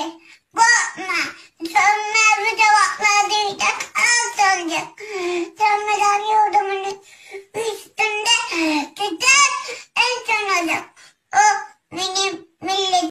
Korkma. Sönmez bu cevaplar değil. Al sönecek. Sönmeden yurdumun